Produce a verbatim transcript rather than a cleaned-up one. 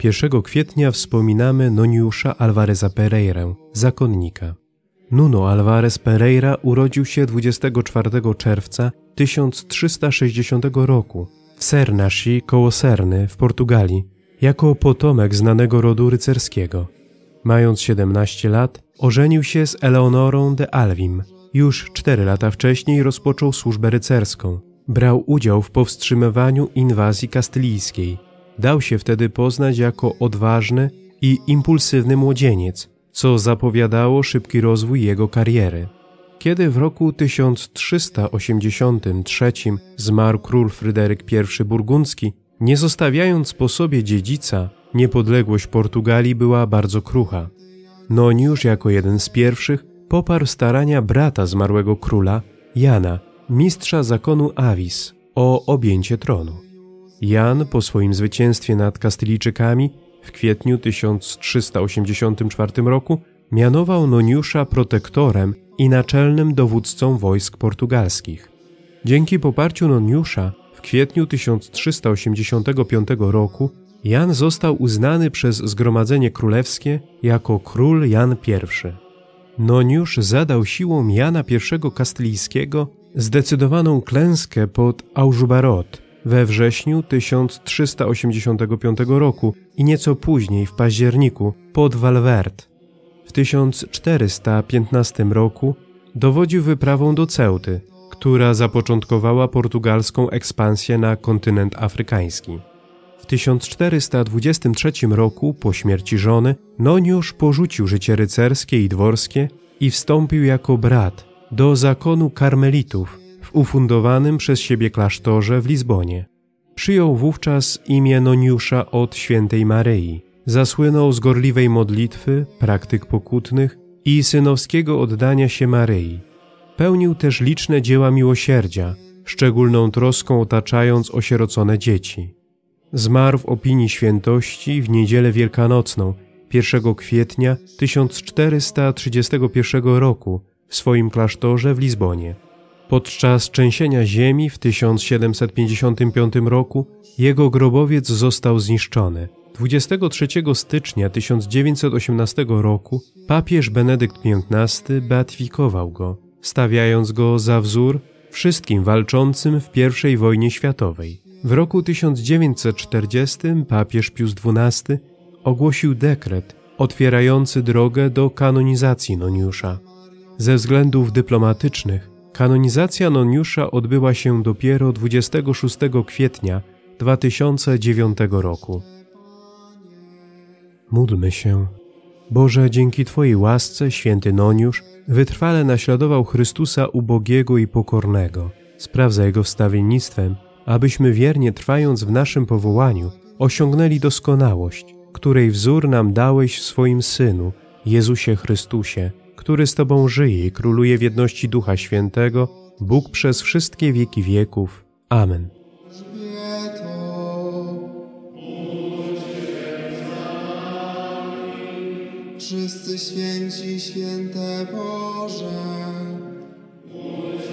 pierwszego kwietnia wspominamy Noniusza Alvareza Pereirę, zakonnika. Nuno Álvarez Pereira urodził się dwudziestego czwartego czerwca tysiąc trzysta sześćdziesiątego roku w Sernasi koło Serny w Portugalii, jako potomek znanego rodu rycerskiego. Mając siedemnaście lat, ożenił się z Eleonorą de Alvim. Już cztery lata wcześniej rozpoczął służbę rycerską. Brał udział w powstrzymywaniu inwazji kastylijskiej. Dał się wtedy poznać jako odważny i impulsywny młodzieniec, co zapowiadało szybki rozwój jego kariery. Kiedy w roku tysiąc trzysta osiemdziesiątym trzecim zmarł król Fryderyk pierwszy Burgundzki, nie zostawiając po sobie dziedzica, niepodległość Portugalii była bardzo krucha. Noniusz jako jeden z pierwszych poparł starania brata zmarłego króla, Jana, mistrza zakonu Avis, o objęcie tronu. Jan po swoim zwycięstwie nad Kastylijczykami w kwietniu tysiąc trzysta osiemdziesiątym czwartym roku mianował Noniusza protektorem i naczelnym dowódcą wojsk portugalskich. Dzięki poparciu Noniusza w kwietniu tysiąc trzysta osiemdziesiątego piątego roku Jan został uznany przez Zgromadzenie Królewskie jako król Jan pierwszy. Noniusz zadał siłom Jana pierwszego Kastylijskiego zdecydowaną klęskę pod Aujubarot we wrześniu tysiąc trzysta osiemdziesiątego piątego roku i nieco później w październiku pod Valverde. W tysiąc czterysta piętnastym roku dowodził wyprawą do Ceuty, która zapoczątkowała portugalską ekspansję na kontynent afrykański. W tysiąc czterysta dwudziestym trzecim roku, po śmierci żony, Noniusz porzucił życie rycerskie i dworskie i wstąpił jako brat do zakonu karmelitów w ufundowanym przez siebie klasztorze w Lizbonie. Przyjął wówczas imię Noniusza od świętej Maryi. Zasłynął z gorliwej modlitwy, praktyk pokutnych i synowskiego oddania się Maryi. Pełnił też liczne dzieła miłosierdzia, szczególną troską otaczając osierocone dzieci. Zmarł w opinii świętości w niedzielę wielkanocną, pierwszego kwietnia tysiąc czterysta trzydziestego pierwszego roku w swoim klasztorze w Lizbonie. Podczas trzęsienia ziemi w tysiąc siedemset pięćdziesiątym piątym roku jego grobowiec został zniszczony. dwudziestego trzeciego stycznia tysiąc dziewięćset osiemnastego roku papież Benedykt piętnasty beatyfikował go, stawiając go za wzór wszystkim walczącym w pierwszej wojnie światowej. W roku tysiąc dziewięćset czterdziestym papież Pius dwunasty ogłosił dekret otwierający drogę do kanonizacji Noniusza. Ze względów dyplomatycznych kanonizacja Noniusza odbyła się dopiero dwudziestego szóstego kwietnia dwa tysiące dziewiątego roku. Módlmy się. Boże, dzięki Twojej łasce święty Noniusz wytrwale naśladował Chrystusa ubogiego i pokornego. Spraw za Jego wstawiennictwem, abyśmy wiernie trwając w naszym powołaniu osiągnęli doskonałość, której wzór nam dałeś w swoim Synu, Jezusie Chrystusie, który z Tobą żyje i króluje w jedności Ducha Świętego, Bóg przez wszystkie wieki wieków. Amen. Wszyscy święci, święte Boże.